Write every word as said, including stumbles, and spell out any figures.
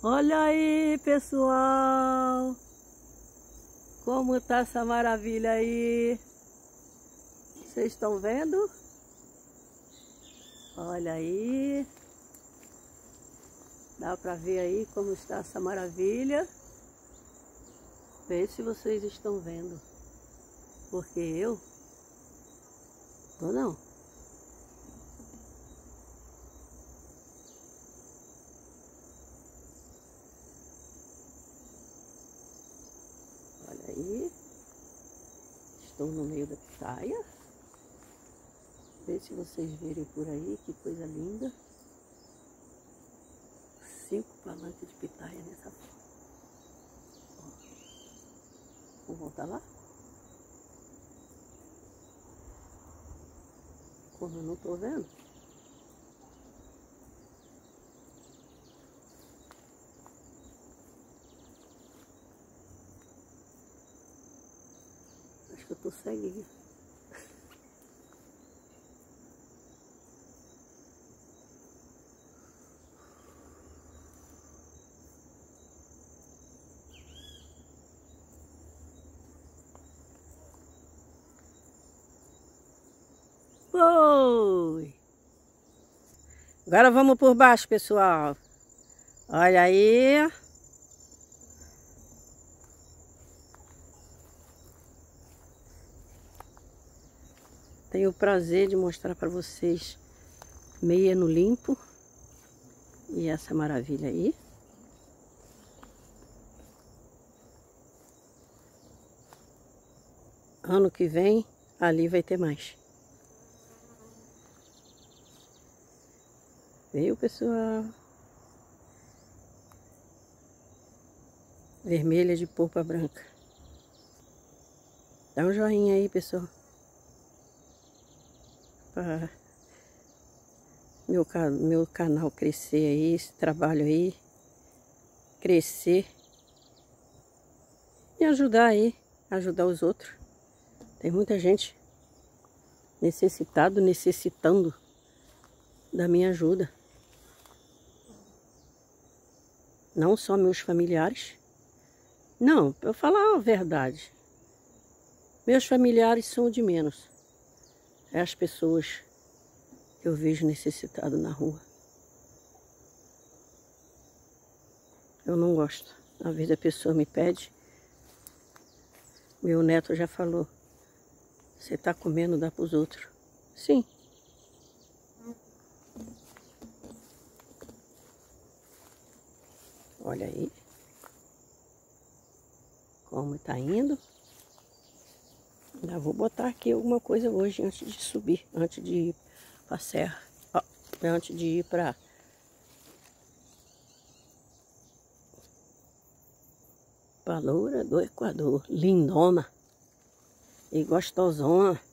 Olha aí, pessoal, como tá essa maravilha aí. Vocês estão vendo? Olha aí. Dá para ver aí como está essa maravilha. Vê se vocês estão vendo. Porque eu tô não. Olha aí. Estou no meio da pitaia. Vê se vocês verem por aí, que coisa linda. Cinco palanques de pitaia nessa foto. Vamos voltar lá? Como eu não tô vendo. Acho que eu tô ceguinha. Foi! Agora vamos por baixo, pessoal. Olha aí. Tenho o prazer de mostrar para vocês meia no limpo. E essa maravilha aí. Ano que vem, ali vai ter mais. Veio, pessoal. Vermelha de polpa branca. Dá um joinha aí, pessoal. Para meu, meu canal crescer aí, esse trabalho aí. Crescer. E ajudar aí. Ajudar os outros. Tem muita gente necessitado, necessitando da minha ajuda. Não só meus familiares. Não, para eu falar a verdade. Meus familiares são o de menos. É as pessoas que eu vejo necessitado na rua. Eu não gosto. Às vezes a pessoa me pede. Meu neto já falou. Você está comendo, dá para os outros. Sim. Olha aí. Como está indo. Ainda vou botar aqui alguma coisa hoje antes de subir. Antes de ir para a serra. Ó, antes de ir para... Para a loura do Equador. Lindona. E gostosona.